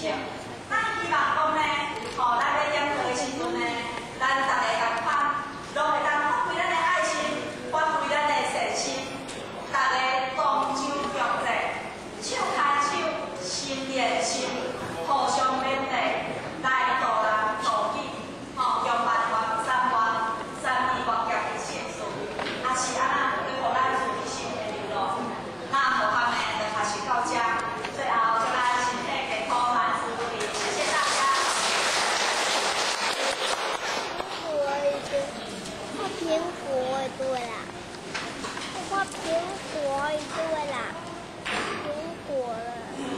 情。咱希望讲呢，吼，咱要点课的时阵呢，咱大家共款，拢会当发挥咱的爱心，发挥咱的善心，大家同舟共济，手牵手，心连心，互相勉励，来助人助己，吼，用万元、3元、3亿万业的成事，也是安那，去互咱自身的流露。那好康呢，就开始到这，最后祝咱身体健康，万事如意，谢谢大家。 苹果对啦，我画苹果对啦，苹果了，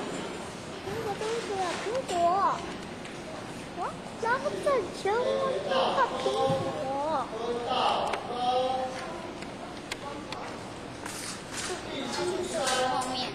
苹果，我然后再全画苹果。 后面。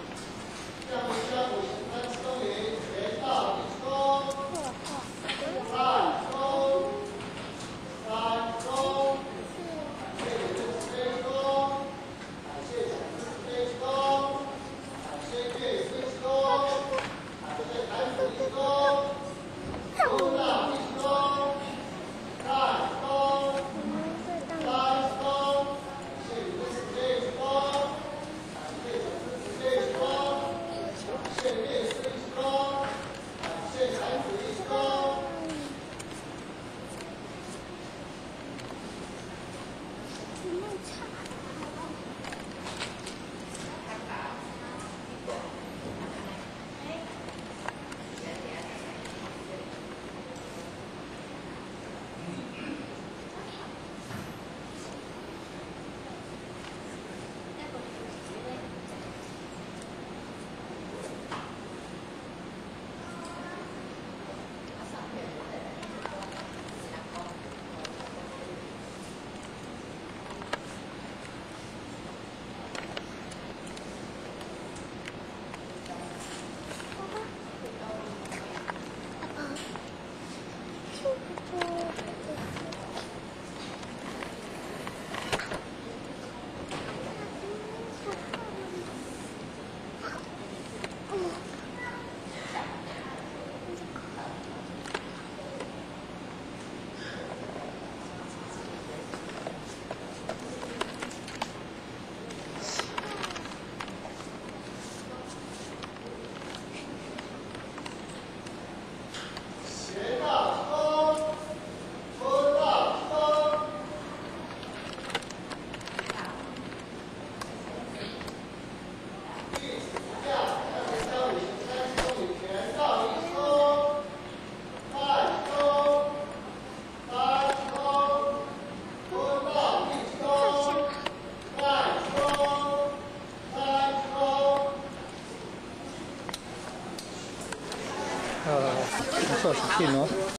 不错，是挺多。